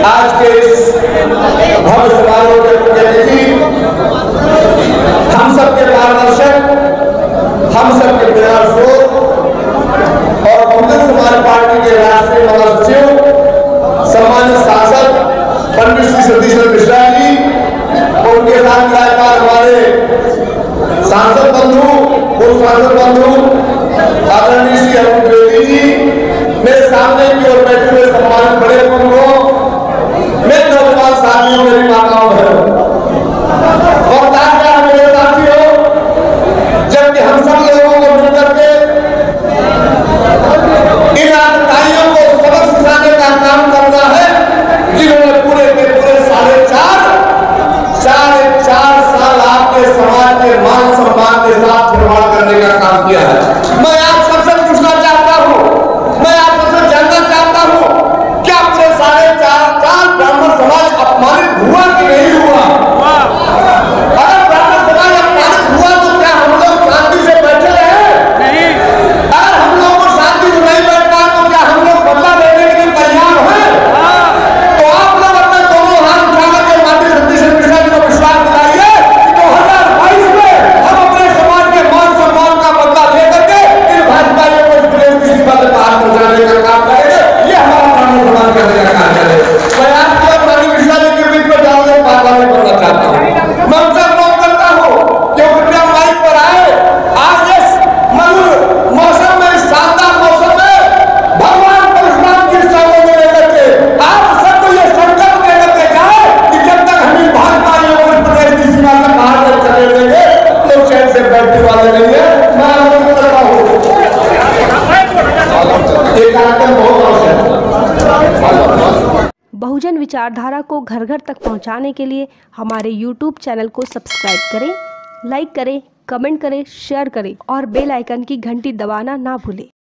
आज के इस भव्य समारोह के मुख्य अतिथि, हम सबके मार्गदर्शक, हम सबके प्रेरणा स्रोत और बहुजन समाज पार्टी के राष्ट्रीय महासचिव सम्मानित सांसद पंडित श्री सतीश मिश्रा जी और उनके साथ विराजमान हमारे सांसद बंधु, पूर्व सांसद बंधु आदरणीय श्री अरुण द्विवेदी जी, मेरे सामने की ओर बैठे हुए सम्मानित बड़े प्रमुखों, मेरे नौजवान साथियों, मेरी माताओं बहनों और ताजा मेरे साथियों, जबकि हम सब लोगों को मिलकर के इन आतताइयों को सबक सिखाने का काम करना है, जिन्होंने पूरे के पूरे 4.5 साल आपके समाज के मान सम्मान के साथ निर्माण करने का काम किया है। मैं आप सबसे पूछना चाहता हूं, मैं आप सबसे जानना चाहता हूं, क्या पूरे 4.5 साल ब्राह्मण समाज अपमानित हुआ कि नहीं हुआ? अगर ब्राह्मण समाज अपमानित हुआ तो क्या हम लोग शांति से बैठे रहे? नहीं। अगर हम लोग को शांति से नहीं बैठना तो क्या हम लोग बदला लेने के लिए तैयार हैं? तो आप लोग अपने दोनों हाथ उठाकर के माननीय सतीश मिश्रा जी को विश्वास दिलाइए कि 2022 में हम अपने समाज के मान सम्मान का बदला लेकर के इन भाजपाइयों को इस प्रदेश की सीमा से बाहर पहुंचाने का काम करेंगे। ये हमारा ब्राह्मण समाज करने का काम है। मैं आपको माननीय मिश्रा जी के बीच में जाने की बात नहीं करना चाहता हूँ। मैं उनसे अनुरोध करता हूँ कि वो कृपया माइक पर आए। आज इस मधुर मौसम में, इस शानदार मौसम में भगवान परशुराम की सामने में लेकर के आप सबको ये संकल्प लेकर के जाए कि जब तक हम इन भाजपाइयों को इस प्रदेश की सीमा से बाहर नहीं चले देंगे, लोग चैन से बैठने वाले नहीं है। मैं अनुरोध करता हूँ, ये कार्यक्रम बहुत आवश्यक है। बहुजन विचारधारा को घर घर तक पहुंचाने के लिए हमारे YouTube चैनल को सब्सक्राइब करें, लाइक करें, कमेंट करें, शेयर करें और बेल आइकन की घंटी दबाना ना भूलें।